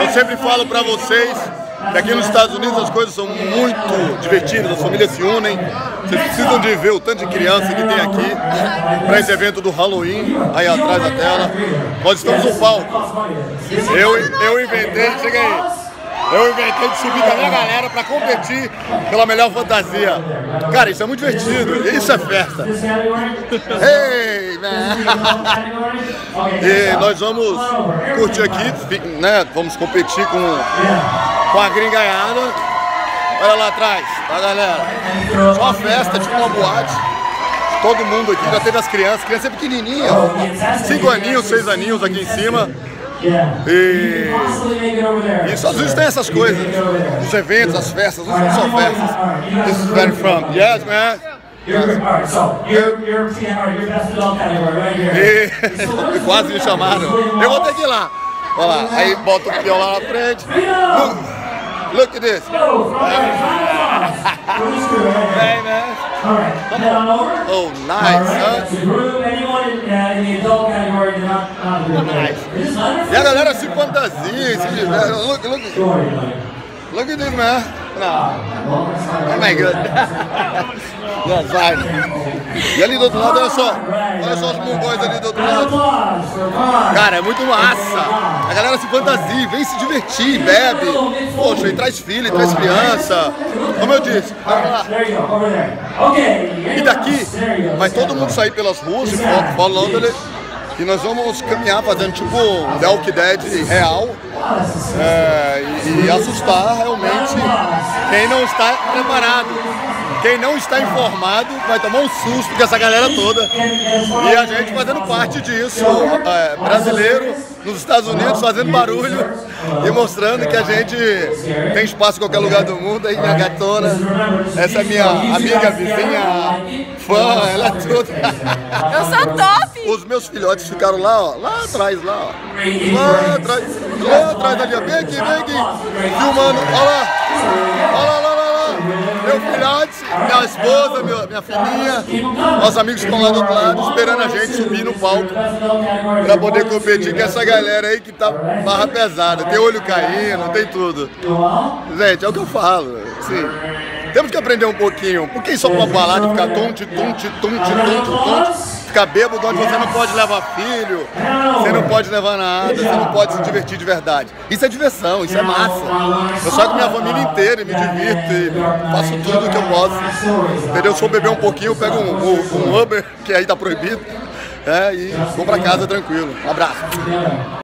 Eu sempre falo pra vocês que aqui nos Estados Unidos as coisas são muito divertidas, as famílias se unem. Vocês precisam de ver o tanto de criança que tem aqui para esse evento do Halloween, aí atrás da tela. Nós estamos no palco. Eu inventei, chega aí. Eu inventei de subir com a minha galera para competir pela melhor fantasia. Cara, isso é muito divertido, isso é festa. Hey, man. E nós vamos curtir aqui, né? Vamos competir com a gringaiada. Olha lá atrás, tá, galera? Só uma festa, tipo uma boate. Todo mundo aqui, já teve as crianças, criança pequenininha, 5 aninhos, 6 aninhos aqui em cima. E os Estados Unidos tem essas coisas, os eventos, as festas, não são só festas. This is very fun. Yes, man. E quase me chamaram. Eu vou ter que ir lá. Olha lá, aí bota o peão lá na frente. Look at this. Hey, man. Oh, nice, nice. E a galera se fantasia, se diverte. Look at this, man. No. Oh my God. That's fine. E ali do outro lado, olha só os mongóis ali do outro lado. Cara, é muito massa. A galera se fantasia, vem se divertir, bebe. Poxa, e traz filho, traz criança. Como eu disse, vamos lá. E daqui vai todo mundo sair pelas ruas falando que nós vamos caminhar fazendo tipo um The Walking Dead real e assustar realmente quem não está preparado. Quem não está informado vai tomar um susto com essa galera toda. E a gente fazendo parte disso, brasileiro nos Estados Unidos fazendo barulho e mostrando que a gente tem espaço em qualquer lugar do mundo. Aí minha gatona, essa é minha amiga, vizinha, fã, ela é tudo. Eu sou top! Os meus filhotes ficaram lá, ó, lá atrás, lá atrás ali, ó, bem aqui, filmando, olha lá. Meu filhote, minha esposa, minha filhinha, nossos amigos estão lá do outro lado esperando a gente subir no palco para poder competir com essa galera aí que tá barra pesada, tem olho caindo, tem tudo. Gente, é o que eu falo, assim, temos que aprender um pouquinho, porque só pra balada ficar tonte, ficar bêbado onde você não pode levar filho, você não pode levar nada, você não pode se divertir de verdade. Isso é diversão, isso é massa. Eu saio com minha família inteira e me divirto e faço tudo o que eu posso. Entendeu? Se eu beber um pouquinho, eu pego um Uber, que aí tá proibido, e vou pra casa tranquilo. Um abraço.